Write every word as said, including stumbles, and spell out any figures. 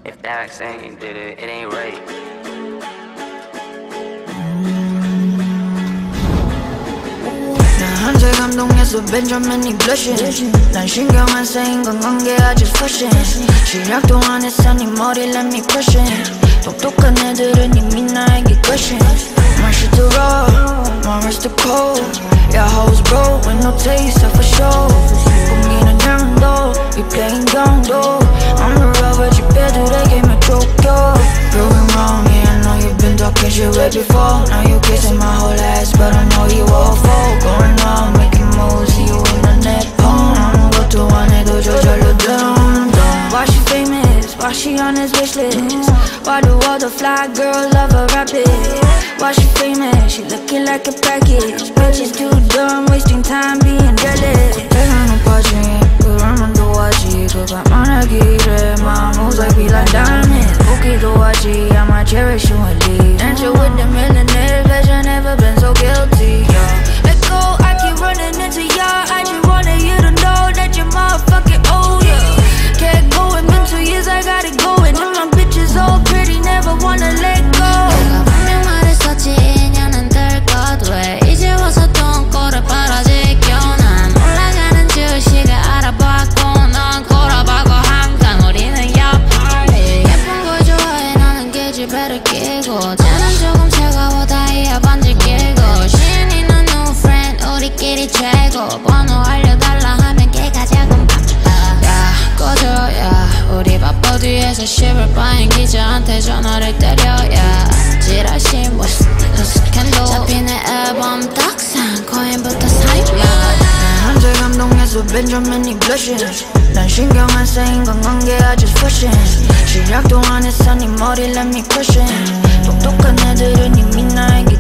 If that ain't did it, it ain't right. 난 한제 감동해서 벤저맨이 blushing. 난 신경 안 쓰인 건관계 I just pushing. 시작 동안 했어 네 머리 let me crushing. 똑똑한 애들은 이미 나에게 question. My shit too raw, my wrist too cold. Yeah, hoes broke with no taste, for sure. 공기는 향도, we playing 경도. I'm the rubber, 집애들에게 몇 쫓겨. Going wrong, yeah, I know you've been talking shit way before. Now you kissing my whole ass, but I know you all fall. Going on, making moves, see you in the net phone. 아무것도 안 해도 저절로 dumb dumb. Why she famous? Why she on his wish list? Why do all the fly girls love her rapid? Why she famous? She looking like a package. But she's too dumb, wasting time being jealous. 내가 높아진 그러면 도와지. 그가 말하기를 my moves like be like diamonds. 보기도 하지, I might cherish you and leave. Dancing with the millionaires, pleasure never been so guilty. Yeah. Let go, I keep running into y'all. I just wanted you to know that you're motherfucking old. Yeah. Can't go in mental years, I got it going. And my bitches all pretty, never wanna let go. 내가 분명 말했었지 인연은 될 것 왜 이제 와서 똥꼬를 빨아지겨. 난 올라가는 주식을 알아봤고 넌 꼬라박고 항상 우리는 옆파리. 예쁜 걸 좋아해 너는 계집애를 끼고 쟤는 조금 차가워 다이아 반지 끼고 신이 넌 new friend 우리끼리 최고 번호 알려달라 하면 걔가 작은 야 꺼져 야 우리 바빠 뒤에서 씹을 바엔 기자한테 전화를 때려 야 지라시 뭐 스캔도 잡히는 앨범 덕상 코인부터 사입 야 난 한제 감동해서 벤저맨이 blushing. 난 신경 안 쓰인 건관계 I just pushing. 시작 동안 했어 네 머리 let me crushing. 똑똑한 애들은 이미 나에게